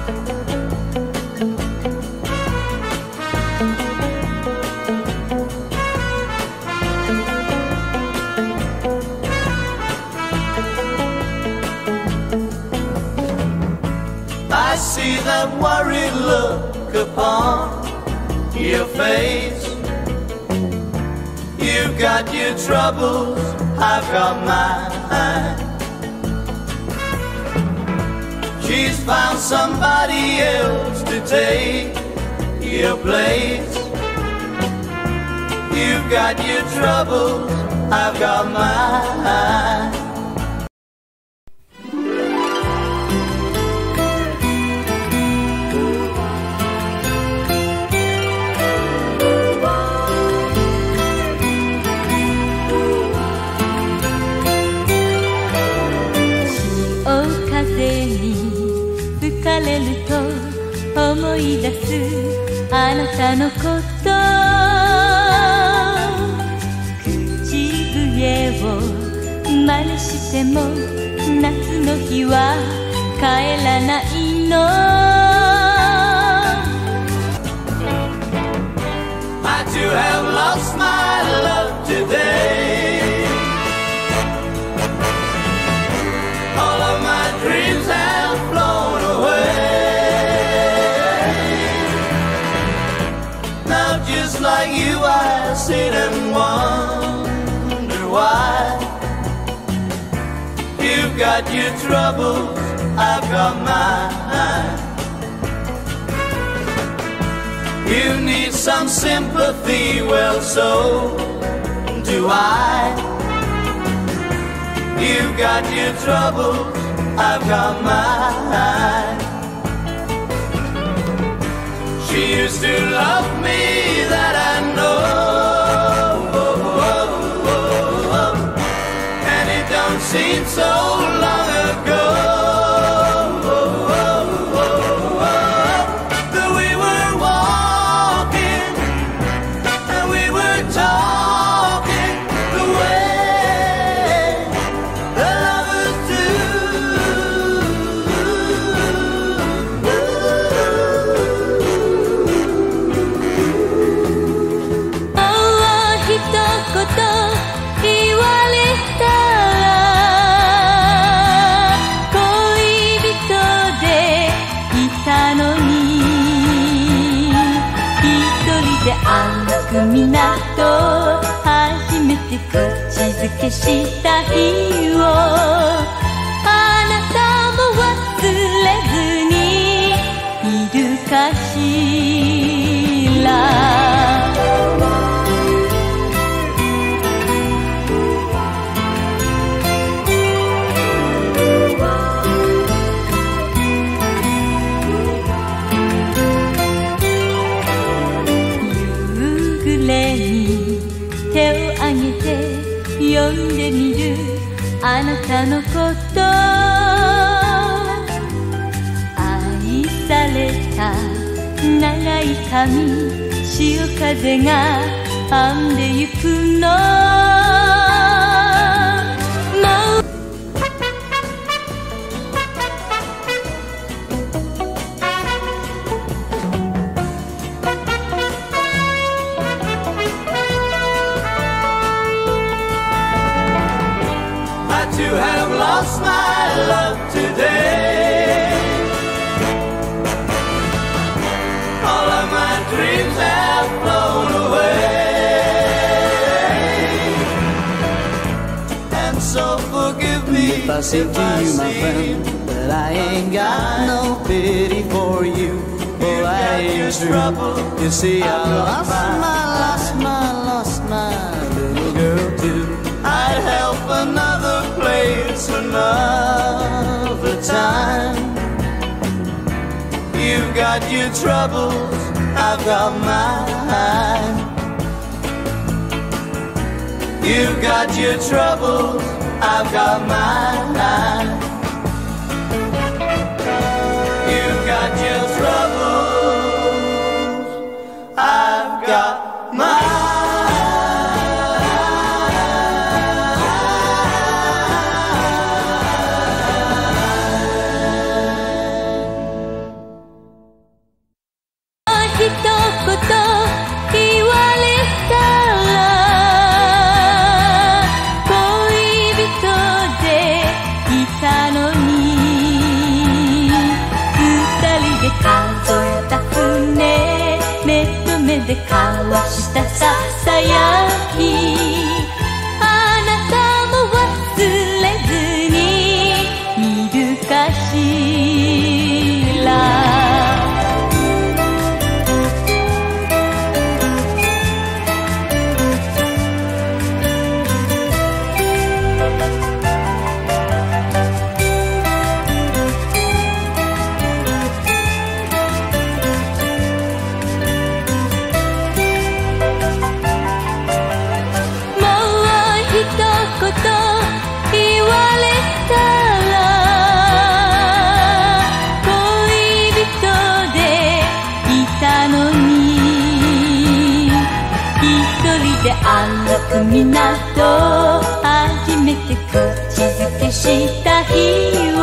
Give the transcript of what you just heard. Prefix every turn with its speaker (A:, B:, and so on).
A: I see that worried look upon your face. You've got your troubles, I've got mine. She's found somebody else to take your place. You've got your troubles, I've got mine.
B: 思い出すあなたのこと口笛を真似しても夏の日は帰らないの
A: I too have lost my love today. All of my dreams have flown away. Just like you, I sit and wonder why. You've got your troubles, I've got mine. You need some sympathy, well, so do I. You've got your troubles, I've got mine. She used to love me, that I know, and it don't seem so long ago that we were walking and we were talking the way the lovers do. く港初めて口づけした日をあなたも忘れずにいるかしら手を挙げて呼んでみるあなたのこと愛された長い髪潮風が編んでゆくの To have lost my love today. All of my dreams have flown away. And so forgive me
C: if I say to you, my friend, that I ain't got no pity for you. Oh, I ain't true. You see, I lost my little girl too.
A: I'd help another place another time. You've got your troubles, I've got mine. You've got your troubles, I've got mine. You've got your troubles, I've got mine. 歩く港初めて口づけした日は